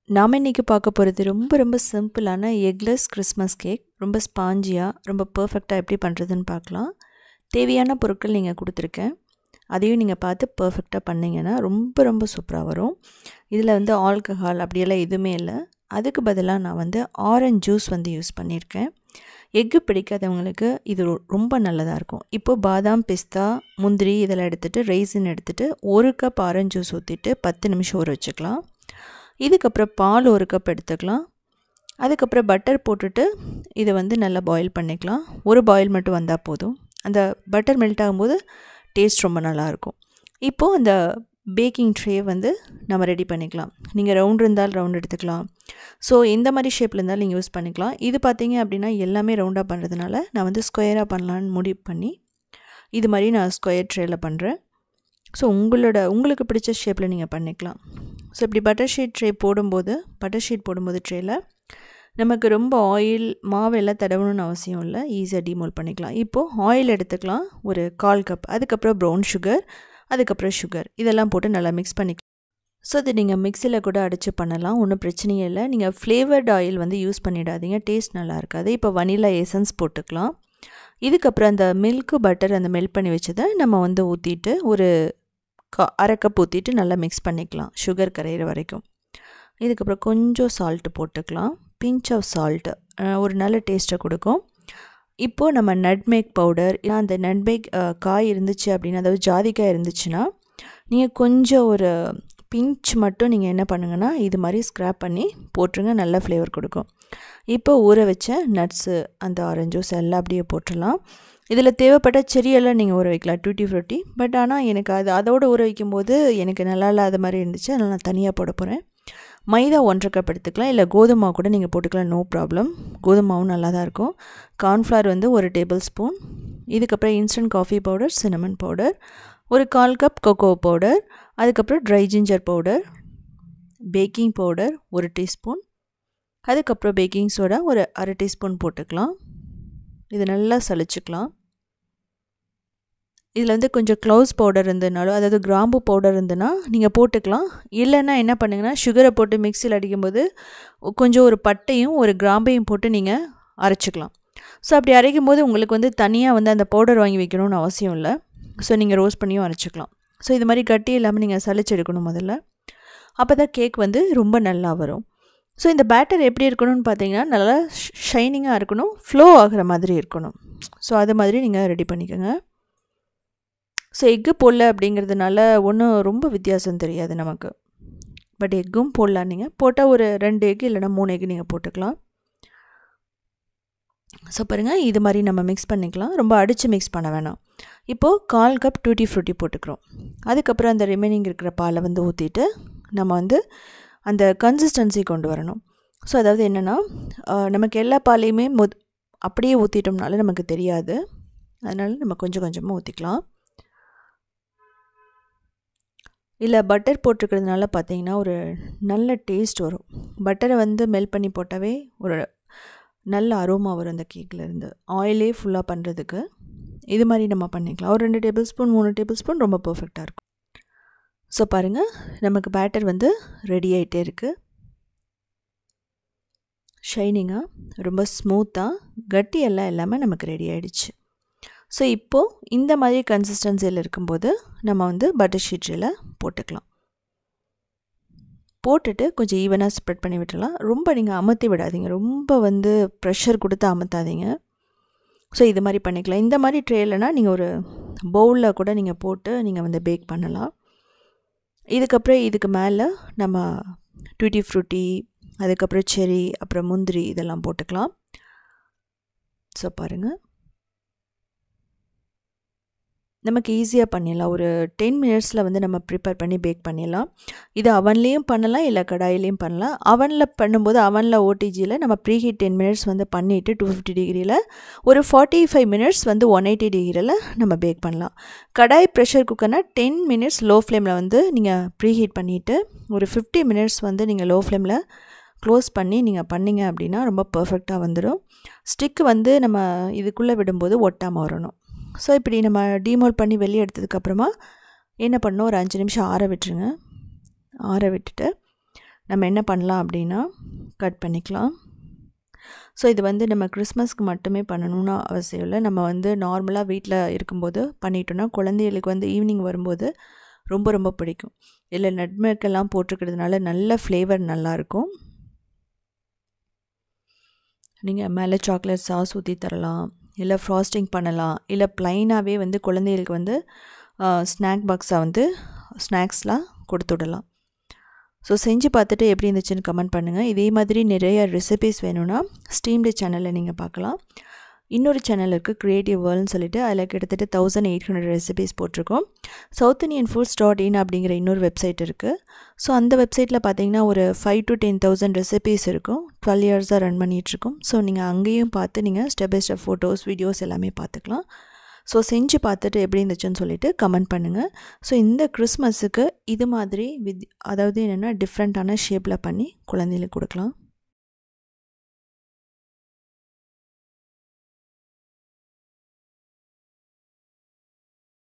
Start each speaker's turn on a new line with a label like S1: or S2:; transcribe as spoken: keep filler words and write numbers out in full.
S1: நாம இன்னைக்கு பார்க்க போகிறது ரொம்ப ரொம்ப சிம்பிளான எக்லெஸ் கிறிஸ்மஸ் கேக். ரொம்ப ஸ்பாஞ்சியாக ரொம்ப பர்ஃபெக்டாக எப்படி பண்ணுறதுன்னு பார்க்கலாம். தேவையான பொருட்கள் நீங்கள் கொடுத்துருக்கேன், அதையும் நீங்கள் பார்த்து பர்ஃபெக்டாக பண்ணிங்கன்னா ரொம்ப ரொம்ப சூப்பராக வரும். இதில் வந்து ஆல்கஹால் அப்படியெல்லாம் எதுவுமே இல்லை. அதுக்கு பதிலாக நான் வந்து ஆரஞ்ச் ஜூஸ் வந்து யூஸ் பண்ணியிருக்கேன். எக்கு பிடிக்காதவங்களுக்கு இது ரொம்ப நல்லதாக இருக்கும். இப்போது பாதாம், பிஸ்தா, முந்திரி இதெல்லாம் எடுத்துகிட்டு ரைசின் எடுத்துகிட்டு ஒரு கப் ஆரஞ்ச் ஜூஸ் ஊற்றிட்டு பத்து நிமிஷம் ஊற வச்சுக்கலாம். இதுக்கப்புறம் பால் ஒரு கப் எடுத்துக்கலாம். அதுக்கப்புறம் பட்டர் போட்டுட்டு இதை வந்து நல்லா பாயில் பண்ணிக்கலாம். ஒரு பாயில் மட்டும் வந்தால் போதும். அந்த பட்டர் மெல்ட் ஆகும்போது டேஸ்ட் ரொம்ப நல்லாயிருக்கும். இப்போது அந்த பேக்கிங் ட்ரே வந்து நம்ம ரெடி பண்ணிக்கலாம். நீங்கள் ரவுண்ட் இருந்தால் ரவுண்ட் எடுத்துக்கலாம். ஸோ இந்த மாதிரி ஷேப்பில் இருந்தாலும் நீங்கள் யூஸ் பண்ணிக்கலாம். இது பார்த்தீங்க அப்படின்னா எல்லாமே ரவுண்டாக பண்ணுறதுனால நான் வந்து ஸ்கொயராக பண்ணலான்னு முடிவு பண்ணி இது மாதிரி நான் ஸ்கொயர் ட்ரேயில் பண்ணுறேன். ஸோ உங்களோட உங்களுக்கு பிடிச்ச ஷேப்பில் நீங்கள் பண்ணிக்கலாம். ஸோ இப்படி பட்டர் ஷீட் ட்ரே போடும்போது பட்டர் ஷீட் போடும்போது ட்ரேயில் நமக்கு ரொம்ப ஆயில் மாவெல்லாம் தடவணும்னு அவசியம் இல்லை. ஈஸியாக டீமோல் பண்ணிக்கலாம். இப்போது ஆயில் எடுத்துக்கலாம் ஒரு கால் கப். அதுக்கப்புறம் ப்ரௌன் சுகர், அதுக்கப்புறம் சுகர் இதெல்லாம் போட்டு நல்லா மிக்ஸ் பண்ணிக்கலாம். ஸோ அது நீங்கள் மிக்சியில் கூட அடித்து பண்ணலாம், ஒன்றும் பிரச்சனையே இல்லை. நீங்கள் ஃப்ளேவர்ட் ஆயில் வந்து யூஸ் பண்ணிடாதீங்க, டேஸ்ட் நல்லா இருக்காது. இப்போ வனிலா எசன்ஸ் போட்டுக்கலாம். இதுக்கப்புறம் அந்த மில்க்கு பட்டர் அந்த மெல்ட் பண்ணி வச்சதை நம்ம வந்து ஊற்றிட்டு ஒரு கா அரை கப் ஊற்றிட்டு நல்லா மிக்ஸ் பண்ணிக்கலாம் சுகர் கரையிற வரைக்கும். இதுக்கப்புறம் கொஞ்சம் சால்ட்டு போட்டுக்கலாம், பிஞ்ச் ஆஃப் சால்ட்டு, ஒரு நல்ல டேஸ்ட்டை கொடுக்கும். இப்போது நம்ம நட்மேக் பவுடர், இல்லை அந்த நட்மேக் காய் இருந்துச்சு அப்படின்னா, அதாவது ஜாதிக்காய் இருந்துச்சுன்னா நீங்கள் கொஞ்சம் ஒரு பிஞ்ச் மட்டும் நீங்கள் என்ன பண்ணுங்கன்னா இது மாதிரி ஸ்க்ராப் பண்ணி போட்டுருங்க, நல்ல ஃப்ளேவர் கொடுக்கும். இப்போ ஊற வச்ச நட்ஸு அந்த ஆரஞ்ச் ஜூஸ் எல்லாம் அப்படியே போட்டுடலாம். இதில் தேவைப்பட்ட செரியெல்லாம் நீங்கள் ஊற வைக்கலாம், டூட்டி ஃப்ரூட்டி. பட் ஆனால் எனக்கு அது அதோடு ஊற வைக்கும்போது எனக்கு நல்லா இல்லாத மாதிரி இருந்துச்சு, அதனால் நான் தனியாக போட போகிறேன். மைதா ஒன்றரை கப் எடுத்துக்கலாம், இல்லை கோதுமை கூட நீங்கள் போட்டுக்கலாம், நோ ப்ராப்ளம். கோதுமாவும் நல்லா தான் இருக்கும். கார்ன்ஃப்ளவர் வந்து ஒரு டேபிள் ஸ்பூன். இதுக்கப்புறம் instant coffee powder, cinnamon powder, ஒரு கால் கப் கொக்கோ பவுடர், அதுக்கப்புறம் dry ginger powder, baking powder ஒரு டீஸ்பூன், அதுக்கப்புறம் பேக்கிங் சோடா ஒரு அரை டீஸ்பூன் போட்டுக்கலாம். இது நல்லா சளிச்சுக்கலாம். இதில் வந்து கொஞ்சம் க்ளவுஸ் பவுடர் இருந்ததுனாலும், அதாவது கிராம்பு பவுடர் இருந்ததுன்னா நீங்கள் போட்டுக்கலாம். இல்லைன்னா என்ன பண்ணுங்கன்னா சுகரை போட்டு மிக்சியில் அடிக்கும்போது கொஞ்சம் ஒரு பட்டையும் ஒரு கிராம்பையும் போட்டு நீங்கள் அரைச்சிக்கலாம். ஸோ அப்படி அரைக்கும் போது உங்களுக்கு வந்து தனியாக வந்து அந்த பவுடர் வாங்கி வைக்கணும்னு அவசியம் இல்லை. ஸோ நீங்கள் ரோஸ்ட் பண்ணியும் அரைச்சிக்கலாம். ஸோ இது மாதிரி கட்டி இல்லாமல் நீங்கள் சளிச்சு எடுக்கணும் முதல்ல. அப்போ தான் கேக் வந்து ரொம்ப நல்லா வரும். ஸோ இந்த பேட்டர் எப்படி இருக்கணும்னு பார்த்தீங்கன்னா நல்லா ஷைனிங்காக இருக்கணும், ஃப்ளோ ஆகிற மாதிரி இருக்கணும். ஸோ அது மாதிரி நீங்கள் ரெடி பண்ணிக்கோங்க. ஸோ எக்கு போடல அப்படிங்கிறதுனால ஒன்றும் ரொம்ப வித்தியாசம் தெரியாது நமக்கு. பட் எக்கும் போடலாம், நீங்கள் போட்டால் ஒரு ரெண்டு எக்கு இல்லைனா மூணு எக்கு நீங்கள் போட்டுக்கலாம். ஸோ பாருங்கள், இது மாதிரி நம்ம மிக்ஸ் பண்ணிக்கலாம், ரொம்ப அடித்து மிக்ஸ் பண்ண வேணாம். இப்போது கால் கப் டூட்டி ஃப்ரூட்டி போட்டுக்கிறோம். அதுக்கப்புறம் அந்த ரிமைனிங் இருக்கிற பாலை வந்து ஊற்றிட்டு நம்ம வந்து அந்த கன்சிஸ்டன்சி கொண்டு வரணும். ஸோ அதாவது என்னென்னா நமக்கு எல்லா பாலையுமே மொ அப்படியே ஊற்றிட்டோம்னால நமக்கு தெரியாது. அதனால் நம்ம கொஞ்சம் கொஞ்சமாக ஊற்றிக்கலாம். இல்லை பட்டர் போட்டிருக்கிறதுனால பார்த்தீங்கன்னா ஒரு நல்ல டேஸ்ட் வரும். பட்டரை வந்து மெல்ட் பண்ணி போட்டாவே ஒரு நல்ல அரோமா வரும் அந்த கேக்கில் இருந்து. ஆயிலே ஃபுல்லாக பண்ணுறதுக்கு இது மாதிரி நம்ம பண்ணிக்கலாம். ஒரு ரெண்டு டேபிள் ஸ்பூன் மூணு டேபிள் ஸ்பூன் ரொம்ப பர்ஃபெக்டாக இருக்கும். ஸோ பாருங்கள், நமக்கு பேட்டர் வந்து ரெடி ஆகிட்டே இருக்குது. ஷைனிங்காக ரொம்ப ஸ்மூத்தாக கட்டி எல்லாம் எல்லாமே நமக்கு ரெடி ஆகிடுச்சு. ஸோ இப்போது இந்த மாதிரி கன்சிஸ்டன்சியில் இருக்கும்போது நம்ம வந்து பட்டர் ஷீட்டில் போட்டுக்கலாம். போட்டுட்டு கொஞ்சம் ஈவனாக ஸ்ப்ரெட் பண்ணி விட்டுடலாம். ரொம்ப நீங்கள் அமுத்தி விடாதீங்க, ரொம்ப வந்து ப்ரெஷர் கொடுத்து அமுத்தாதீங்க. ஸோ இது மாதிரி பண்ணிக்கலாம். இந்த மாதிரி ட்ரேலனா நீங்கள் ஒரு பவுலில் கூட நீங்கள் போட்டு நீங்கள் வந்து பேக் பண்ணலாம். இதுக்கப்புறம் இதுக்கு மேலே நம்ம டூட்டி ஃப்ரூட்டி, அதுக்கப்புறம் செரி, அப்புறம் முந்திரி இதெல்லாம் போட்டுக்கலாம். ஸோ பாருங்கள், நமக்கு ஈஸியாக பண்ணிடலாம். ஒரு டென் மினிட்ஸில் வந்து நம்ம ப்ரிப்பேர் பண்ணி பேக் பண்ணிடலாம். இது அவன்லேயும் பண்ணலாம், இல்லை கடாயிலையும் பண்ணலாம். அவனில் பண்ணும்போது அவனில் ஓடிஜியில் நம்ம ப்ரீஹீட் டென் மினிட்ஸ் வந்து பண்ணிவிட்டு டூ ஃபிஃப்டி டிகிரியில் ஒரு ஃபார்ட்டி ஃபைவ் மினிட்ஸ் வந்து ஒன் எயிட்டி டிகிரியில் நம்ம பேக் பண்ணலாம். கடாய் ப்ரெஷர் குக்கர்னால் டென் மினிட்ஸ் லோ ஃப்ளேமில் வந்து நீங்கள் ப்ரீஹீட் பண்ணிவிட்டு ஒரு ஃபிஃப்டி மினிட்ஸ் வந்து நீங்கள் லோ ஃப்ளேமில் க்ளோஸ் பண்ணி நீங்கள் பண்ணிங்க அப்படின்னா ரொம்ப பர்ஃபெக்டாக வந்துடும். ஸ்டிக்கு வந்து நம்ம இதுக்குள்ளே விடும்போது ஒட்டாமல் வரணும். ஸோ இப்படி நம்ம டீமோல் பண்ணி வெளியே எடுத்ததுக்கப்புறமா என்ன பண்ணணும், ஒரு அஞ்சு நிமிஷம் ஆற விட்டுருங்க. ஆற விட்டுட்டு நம்ம என்ன பண்ணலாம் அப்படின்னா கட் பண்ணிக்கலாம். ஸோ இது வந்து நம்ம கிறிஸ்மஸ்க்கு மட்டுமே பண்ணணும்னு அவசியம் இல்லை. நம்ம வந்து நார்மலாக வீட்டில் இருக்கும்போது பண்ணிட்டோன்னா குழந்தைகளுக்கு வந்து ஈவினிங் வரும்போது ரொம்ப ரொம்ப பிடிக்கும். இதில் நட்மெக்கெல்லாம் போட்டிருக்கிறதுனால நல்ல ஃப்ளேவர் நல்லாயிருக்கும். நீங்கள் மேலே சாக்லேட் சாஸ் ஊற்றி தரலாம், இல்லை ஃப்ராஸ்டிங் பண்ணலாம், இல்லை ப்ளைனாகவே வந்து குழந்தைகளுக்கு வந்து ஸ்நாக் பாக்ஸாக வந்து ஸ்நாக்ஸ்லாம் கொடுத்து விடலாம். ஸோ செஞ்சு பார்த்துட்டு எப்படி இருந்துச்சுன்னு கமெண்ட் பண்ணுங்கள். இதே மாதிரி நிறைய ரெசிபீஸ் வேணும்னா ஸ்டீம்டு சேனலில் நீங்கள் பார்க்கலாம். இன்னொரு சேனல் இருக்குது க்ரியேட்டிவ் வேர்ல்டுன்னு சொல்லிட்டு, அதில் கிட்டத்தட்ட தௌசண்ட் எயிட் ஹண்ட்ரட் ரெசிபீஸ் போட்டிருக்கோம். South Indian foods dot in அப்படிங்கிற இன்னொரு வெப்சைட் இருக்குது. ஸோ அந்த வெப்சைட்டில் பார்த்தீங்கன்னா ஒரு five to ten thousand recipes இருக்கும். டுவெல் இயர்ஸாக ரன் பண்ணிகிட்ருக்கோம். ஸோ நீங்கள் அங்கேயும் பார்த்து நீங்கள் step by step photos videos எல்லாமே பார்த்துக்கலாம். ஸோ செஞ்சு பார்த்துட்டு எப்படி இருந்துச்சுன்னு சொல்லிட்டு கமெண்ட் பண்ணுங்கள். ஸோ இந்த கிறிஸ்மஸுக்கு இது மாதிரி வித் அதாவது என்னென்னா டிஃப்ரெண்ட்டான ஷேப்பில் பண்ணி குழந்தைகளுக்கு கொடுக்கலாம்.